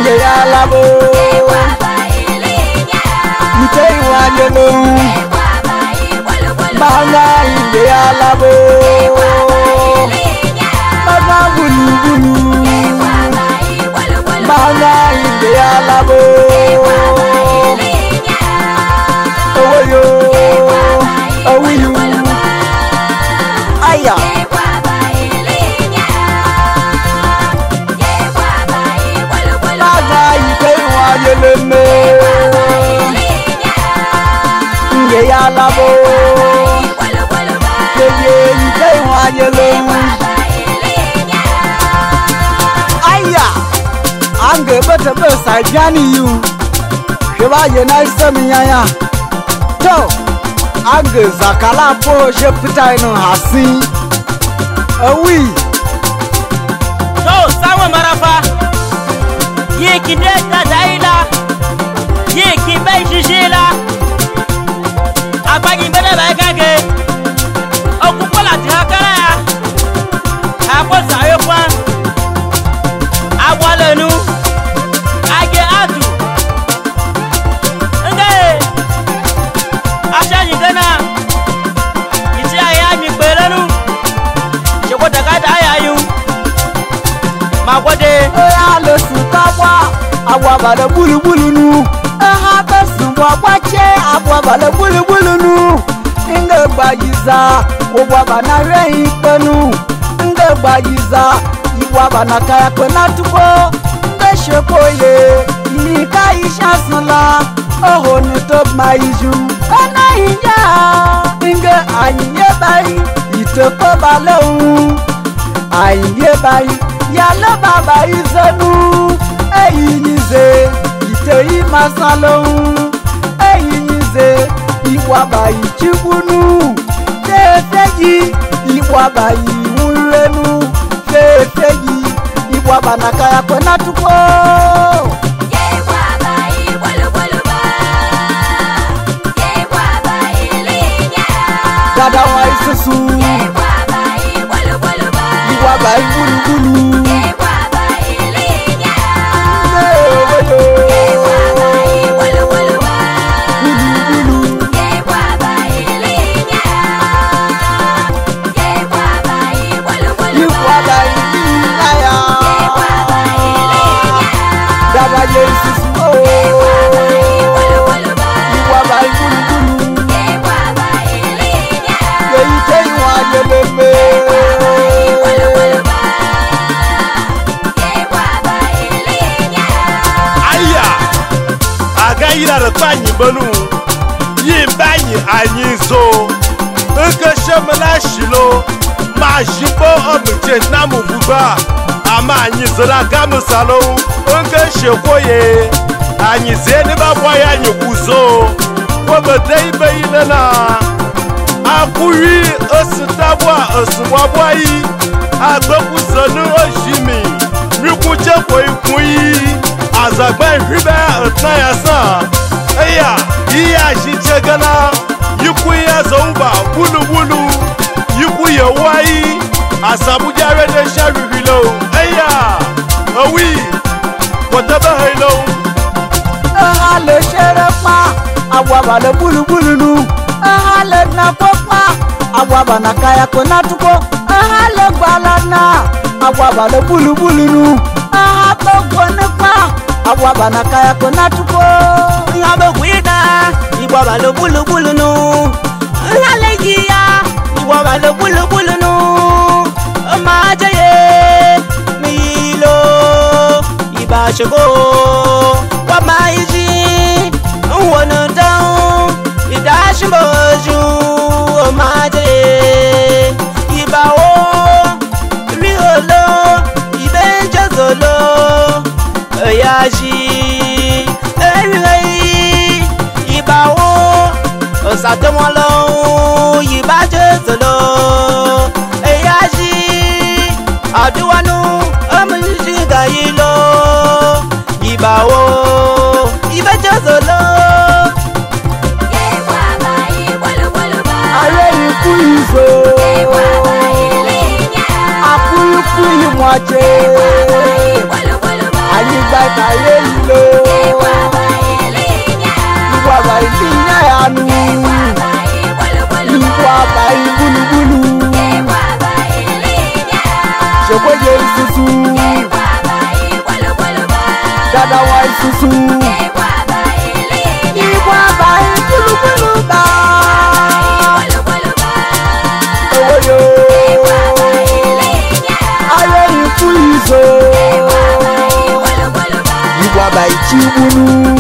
inge ya labo Itei wanyelo Banga inge ya labo Banga bulu bulu Banga inge ya labo Owoyo Owiyu Aya Banga itei wanyelo Inge ya labo Yeye itei wanyelo Aya Ange bete besa jani yu Sheba yena isemi yaya To Ange zakala po shepita inu hasi Awi To sawe marafa Ye kideta daila Ye kibai jijila Abagi mbele bagage Okupola tihakara ya Apo sayo kwa Awalenu Age atu Nge Asha yidena Isi aya mi pelenu Sheko takata aya yu Makwade Oya le sutawa Awa bale bulu bulu nu Aha besumwa kwache Awa bale bulu bulu nu Inge bayiza Owa bana rei penu Inge bayiza Iwa bana kaya kwena tupo Nge shekoye Nika isha sula Oho nutop maiju Ena inja Inge anye bayi Itepo bale u Anye bayi Yalo baba izenu Eyinize Iteyi masalon Eyinize Iwabayi chibunu Fefeyi Iwabayi ulenu Fefeyi Iwabanakaya kwena tupo Dada wa isusu Iwabayi bulu Ira da banyi banu yin banyi anyizo nke shemala shilo ma jibo omuche na mububa ama anyizo la gamu salon nke shekoye anyize ni ba boya anyikuzo wo bede ibe inana akuyi ostabwa oswabwai agbokuzonu ojimi mikuche ko ikuyi Azagba ribe atayasa Eya iya jichegana Yiku ya zauba bulu bulu Yiku ya wai Asabuja rede sharivilo Eya Awi Wataba hello Ahale sherepa Awaba le bulu bulu nu Ahale na popa Awaba na kaya kona tuko Ahale balana Awaba le bulu bulu nu Ahale gwanepa Awaba na kaya kona tuko Ngabe kwida Iwaba lo bulu bulu nu Ahale giya Iwaba lo bulu bulu nu Majaye Milo Iba shego Wama iji Wano down Idashimboju Majaye Iba o Riolo Ibenja zolo Yaji Eri Iba o Osatemolo Iba jezolo Yaji Aduanu Amiji Gayilo Iba o Iba jezolo Are ikuizo Apulu kuyi mwache Ayigba kaye dada wa isusu Igwa bai kulukulu ba Oyo Aye ifu izo Igwa bai chibulu